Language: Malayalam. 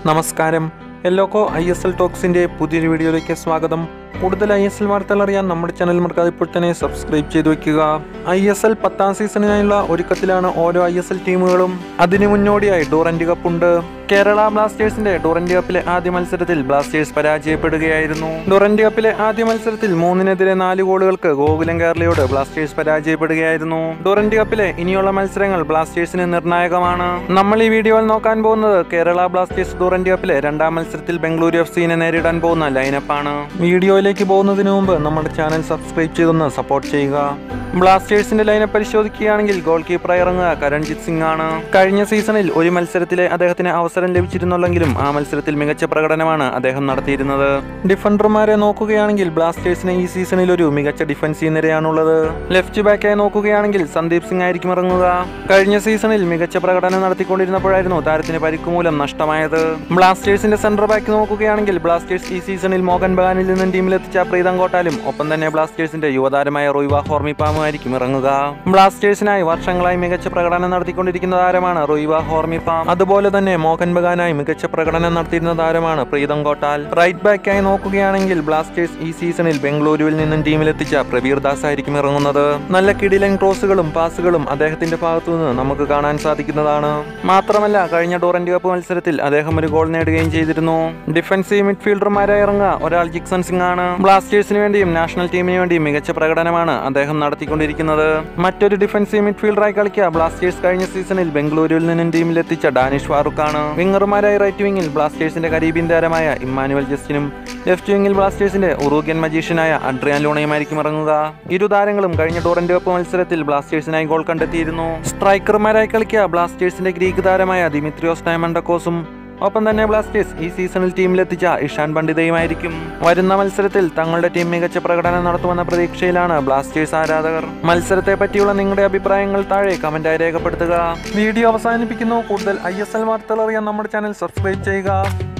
നമസ്കാരം. എല്ലോക്കോ ISL ടോക്സിന്റെ പുതിയൊരു വീഡിയോയിലേക്ക് സ്വാഗതം. കൂടുതൽ ISL വാർത്തകൾ അറിയാൻ നമ്മുടെ ചാനൽ മറക്കാതെ ഇപ്പോൾ തന്നെ സബ്സ്ക്രൈബ് ചെയ്തു വെക്കുക. ISL 10ാം സീസണിനായുള്ള ഒരുക്കത്തിലാണ് ഓരോ ISL ടീമുകളും. അതിനു മുന്നോടിയായി ഡൂറന്റ് കപ്പ് ഉണ്ട്. കേരള ബ്ലാസ്റ്റേഴ്സിന്റെ ഡൂറന്റ് കപ്പിലെ ആദ്യ മത്സരത്തിൽ ബ്ലാസ്റ്റേഴ്സ് പരാജയപ്പെടുകയായിരുന്നു. ഡൂറന്റ് കപ്പിലെ ആദ്യ മത്സരത്തിൽ 3-നെതിരെ 4 ഗോളുകൾക്ക് ഗോകുലം കേരളയോട് ബ്ലാസ്റ്റേഴ്സ് പരാജയപ്പെടുകയായിരുന്നു. ഡൂറന്റ് കപ്പിലെ ഇനിയുള്ള മത്സരങ്ങൾ ബ്ലാസ്റ്റേഴ്സിന് നിർണായകമാണ്. നമ്മൾ ഈ വീഡിയോയിൽ നോക്കാൻ പോകുന്നത് കേരള ബ്ലാസ്റ്റേഴ്സ് ഡൂറന്റ് കപ്പിലെ 2ാം മത്സരത്തിൽ ബംഗളൂരു FC-നെ നേരിടാൻ പോകുന്ന ലൈനപ്പാണ്. വീഡിയോയിലേക്ക് പോകുന്നതിന് മുമ്പ് നമ്മുടെ ചാനൽ സബ്സ്ക്രൈബ് ചെയ്തൊന്ന് സപ്പോർട്ട് ചെയ്യുക. ബ്ലാസ്റ്റേഴ്സിന്റെ ലൈനപ്പ് പരിശോധിക്കുകയാണെങ്കിൽ ഗോൾ കീപ്പറായി ഇറങ്ങുക കരൺജിത് സിംഗ് ആണ്. കഴിഞ്ഞ സീസണിൽ ഒരു മത്സരത്തിലെ അദ്ദേഹത്തിന് അവസരം ലഭിച്ചിരുന്നുള്ളെങ്കിലും ആ മത്സരത്തിൽ മികച്ച പ്രകടനമാണ് അദ്ദേഹം നടത്തിയിരുന്നത്. ഡിഫൻഡർമാരെ നോക്കുകയാണെങ്കിൽ ബ്ലാസ്റ്റേഴ്സിന് ഈ സീസണിൽ ഒരു മികച്ച ഡിഫൻസീവ് നിരയാണുള്ളത്. ലെഫ്റ്റ് ബാക്കായി നോക്കുകയാണെങ്കിൽ സന്ദീപ് സിംഗ് ആയിരിക്കും ഇറങ്ങുക. കഴിഞ്ഞ സീസണിൽ മികച്ച പ്രകടനം നടത്തിക്കൊണ്ടിരുന്നപ്പോഴായിരുന്നു താരത്തിന് പരിക്ക് മൂലം നഷ്ടമായത്. ബ്ലാസ്റ്റേഴ്സിന്റെ സെന്റർ ബാക്ക് നോക്കുകയാണെങ്കിൽ ബ്ലാസ്റ്റേഴ്സ് ഈ സീസണിൽ മോഹൻ ബഗാനിൽ നിന്നും ടീമിലെത്തിച്ച പ്രീതം കോട്ടാലും ഒപ്പം തന്നെ ബ്ലാസ്റ്റേഴ്സിന്റെ യുവതാരമായ റോയ്വ ഹോർമിപ്പാമും ആയിരിക്കും ഇറങ്ങുക. ബ്ലാസ്റ്റേഴ്സിനായി വർഷങ്ങളായി മികച്ച പ്രകടനം നടത്തിക്കൊണ്ടിരിക്കുന്ന താരമാണ് റോയ്വ ഹോർമിപ്പാം. അതുപോലെ തന്നെ മോഹൻ ബഗാനായി മികച്ച പ്രകടനം നടത്തിയിരുന്ന താരമാണ് പ്രീതം കോട്ടാൽ. റൈറ്റ് ബാക്കായി നോക്കുകയാണെങ്കിൽ ബ്ലാസ്റ്റേഴ്സ് ഈ സീസണിൽ ബംഗളൂരുവിൽ നിന്നും ടീമിലെത്തിച്ച പ്രവീർ ദാസ് ആയിരിക്കും ഇറങ്ങുന്നത്. നല്ല കിടിലൻ ക്രോസുകളും പാസുകളും അദ്ദേഹത്തിന്റെ ഭാഗത്തുനിന്ന് നമുക്ക് കാണാൻ സാധിക്കുന്നതാണ്. മാത്രമല്ല കഴിഞ്ഞ ഡൂറന്റ് കപ്പ് മത്സരത്തിൽ അദ്ദേഹം ഒരു ഗോൾ നേടുകയും ചെയ്തിരുന്നു. ഡിഫൻസീവ് മിഡ്ഫീൽഡർമാരായി ഇറങ്ങുക ഒരാൾ ജിക്സൺ സിംഗ് ആണ്. ബ്ലാസ്റ്റേഴ്സിന് വേണ്ടിയും നാഷണൽ ടീമിന് വേണ്ടിയും മികച്ച പ്രകടനമാണ് അദ്ദേഹം നടത്തിക്കൊണ്ടിരിക്കുന്നത്. മറ്റൊരു ഡിഫൻസീവ് മിഡ്ഫീൽഡറായി കളിക്കുക ബ്ലാസ്റ്റേഴ്സ് കഴിഞ്ഞ സീസണിൽ ബംഗളൂരുവിൽ നിന്നും ടീമിലെത്തിച്ച ഡാനിഷ് ഫാറൂഖ് ആണ്. വിംഗർമാരായി റൈറ്റ് വിംഗിൽ ബ്ലാസ്റ്റേഴ്സിന്റെ കരീബിയൻ താരമായ ഇമ്മാനുവൽ ജസ്റ്റിനും ലെഫ്റ്റ് വിംഗിൽ ബ്ലാസ്റ്റേഴ്സിന്റെ ഉറുഗ്യൻ മജീഷ്യനായ അഡ്രിയാൻ ലൂണയുമായിരിക്കും ഇറങ്ങുക. ഇരു താരങ്ങളും കഴിഞ്ഞ ഡൂറന്റ് കപ്പ് മത്സരത്തിൽ ബ്ലാസ്റ്റേഴ്സിനായി ഗോൾ കണ്ടെത്തിയിരുന്നു. സ്ട്രൈക്കർമാരായി കളിക്കുക ബ്ലാസ്റ്റേഴ്സിന്റെ ഗ്രീക്ക് താരമായ ദിമിത്രിയോസ് ഡയമണ്ടക്കോസും ഒപ്പം തന്നെ ബ്ലാസ്റ്റേഴ്സ് ഈ സീസണിൽ ടീമിലെത്തിച്ച ഇഷാൻ പണ്ഡിതയുമായിരിക്കും. വരുന്ന മത്സരത്തിൽ തങ്ങളുടെ ടീം മികച്ച പ്രകടനം നടത്തുമെന്ന പ്രതീക്ഷയിലാണ് ബ്ലാസ്റ്റേഴ്സ് ആരാധകർ. മത്സരത്തെ പറ്റിയുള്ള നിങ്ങളുടെ അഭിപ്രായങ്ങൾ താഴെ കമന്റായി രേഖപ്പെടുത്തുക. വീഡിയോ അവസാനിപ്പിക്കുന്നു. കൂടുതൽ ISL വാർത്തകൾ അറിയാൻ നമ്മുടെ ചാനൽ സബ്സ്ക്രൈബ് ചെയ്യുക.